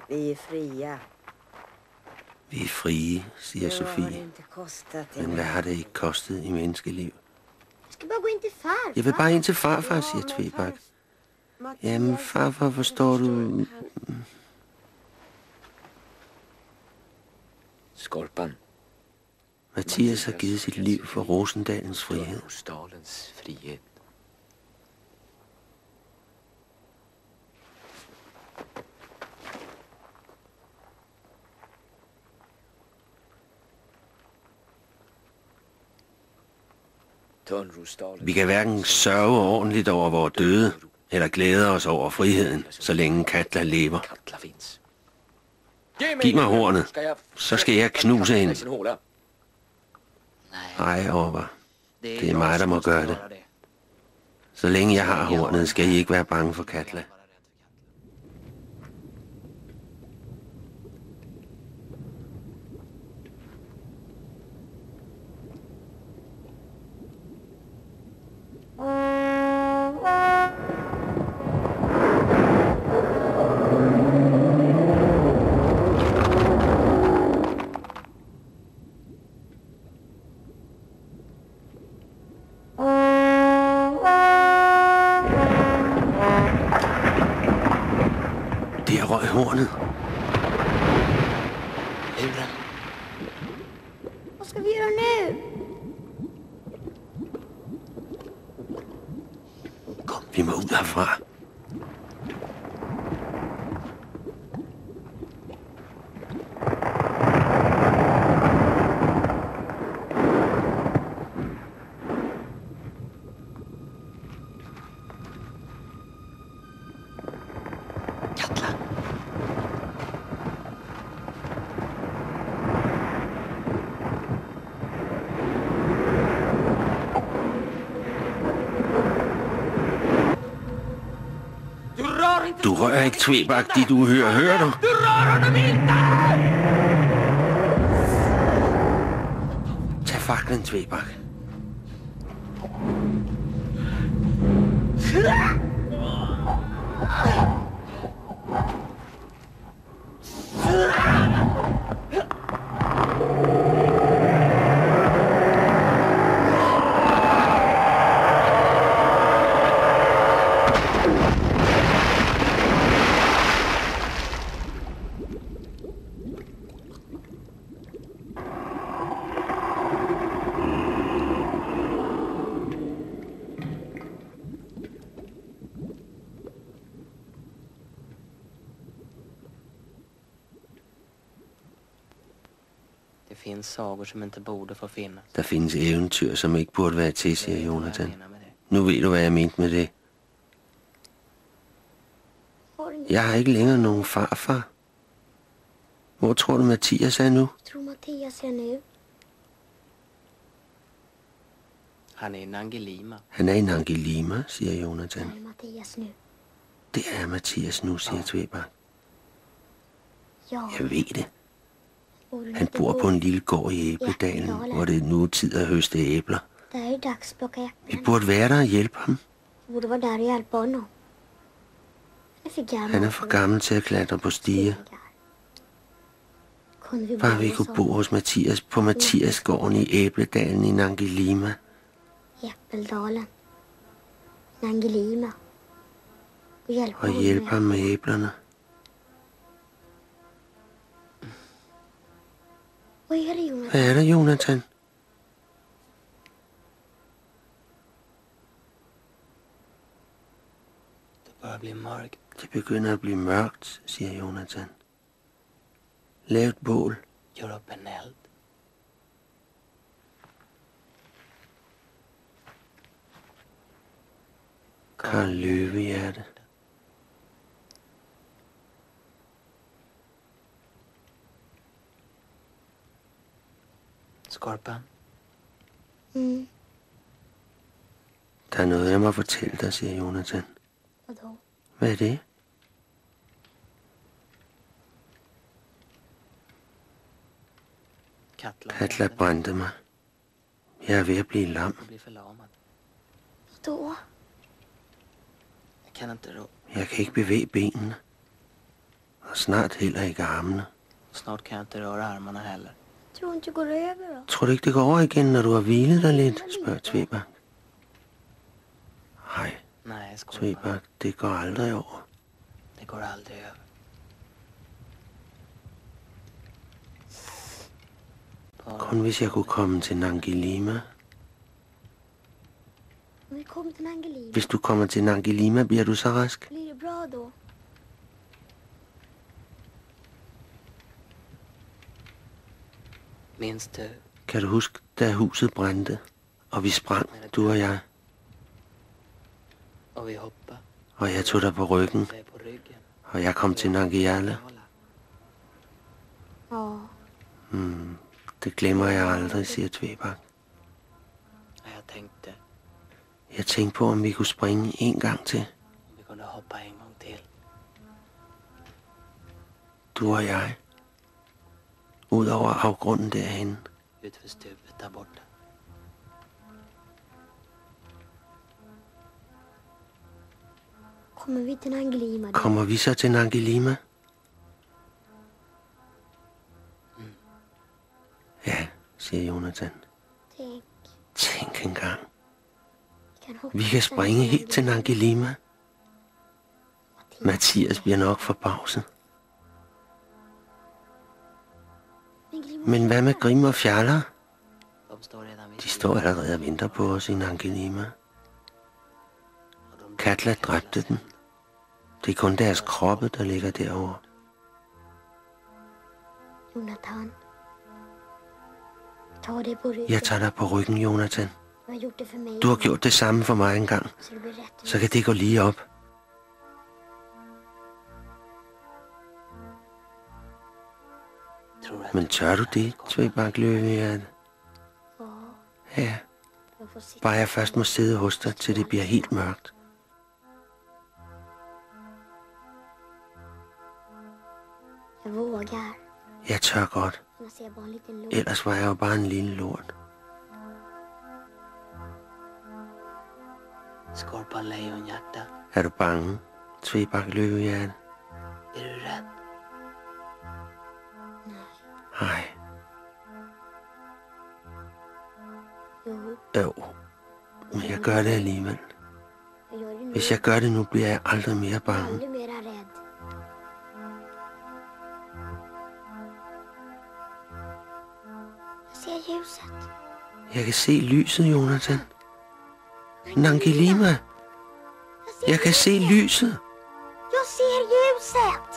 Vi är fria. Vi er frie, siger Sofie. Men hvad har det ikke kostet i menneskeliv? Jeg vil bare ind til farfar, siger Tvebak. Jamen, farfar, forstår du... Skorpan. Mathias har givet sit liv for Rosendalens frihed. Vi kan hverken sørge ordentligt over vores døde, eller glæde os over friheden, så længe Katla lever. Giv mig hornet, så skal jeg knuse hende. Nej, Orvar. Det er mig, der må gøre det. Så længe jeg har hornet, skal I ikke være bange for Katla. Der røg hornet. Vad ska vi göra nu? Kom, vi må ud herfra. Du rører ikke Tvebak, de du hører. Hører du? Du rører dem ikke! Tag faklen, Tvebak. Der findes eventyr, som ikke burde være til, siger Jonathan. Nu ved du, hvad jeg mente med det. Jeg har ikke længere nogen farfar. Hvor tror du, Mathias er nu? Tror Mathias är nu? Han er i Nangilima. Han er i Nangilima, siger Jonathan. Är Mathias nu? Det er Mathias nu, siger Tvebak. Ja. Jeg ved det. Han bor på en lille gård i Æbledalen, hvor det nu er tid at høste æbler. Det är dags att plocka Vi äpplen. burde være der og hjælpe ham. Vi borde vara där och hjälpa honom. Han är för gammal. Han er for gammel til at klatre på stiger. Kunde vi Bare vi kunne bo hos Mathias på Mathiasgården i Æbledalen i Nangilima. Äppeldalen. Nangilima. Og hjælpe ham med æblerne. Vad är det, Jonathan? Hvad er der, Jonathan? Det begynder at blive mørkt, siger Jonathan. Lav et bål. Karl Løvehjerte. Skorpan. Der er noget, jeg må fortælle dig, siger Jonathan. Vadå? Hvad er det? Katla brændte mig. Jeg er ved at blive lam. Vadå? Jeg kan ikke bevæge benene. Og snart heller ikke armene. Snart kan jag inte röra armarna heller. Tror du inte går över då? Tror du ikke, det går over igen, når du har hvilet dig lidt, spørger Tvebak. Nej, Nej, Skorpan. Tvebak, det går aldrig over. Det går aldrig över. Kun hvis jeg kunne komme til Nangilima. Om vi kommer till Nangilima, Hvis du kommer til Nangilima, bliver du så rask? blir det bra då? Minns du Kan du huske, da huset brændte, og vi sprang, du og jeg, och vi hoppade og jeg tog dig på ryggen, dig på ryggen? og jeg kom til Nangiala? Ja. Det glemmer jeg aldrig, siger Tvebak. Och jag tänkte Jeg tænkte på, om vi kunne springe en gang til, om vi kunde hoppa en gång till. du og jeg, ud over afgrunden derhen. Utför stupet där borta. Kommer vi till Nangilima då? Kommer vi så til Nangilima? Ja, siger Jonathan. Tänk, Tænk engang. vi kan hoppa Vi kan springe helt til Nangilima. Mathias bliver nok forbavset. Men hvad med Grim og Fjaller? De står redan vid De står allerede og venter på os i Nangilima. Katla dræbte dem. Det er kun deres kroppe, der ligger derovre. Jonathan, ta det på ryggen. Jeg tager dig på ryggen, Jonathan. Du har gjort det för mig. Du har gjort det samme for mig engang. Så det blir rätt. Så kan det gå lige op. Tror att Men tør du det, Tvebak Løvehjerte? Ja, Ja, jag får sitta. bare jeg først må sidde hos dig, til det bliver helt mørkt. Jag vågar. Jeg tør godt. Jag ser bara en liten lort. Ellers var jeg jo bare en lille lort. Skorpan lejonhjärta. Er du bange, Tvebak Løvehjerte? Är du rädd? Nej. Jo, Jo. Men jeg gør det alligevel. jag gör det nu. Hvis jeg gør det nu, bliver jeg aldrig mere bange. Aldrig mera rädd. Jag ser ljuset. Jeg kan se lyset, Jonathan. Nangilima. Jeg kan se lyset. Jag ser ljuset!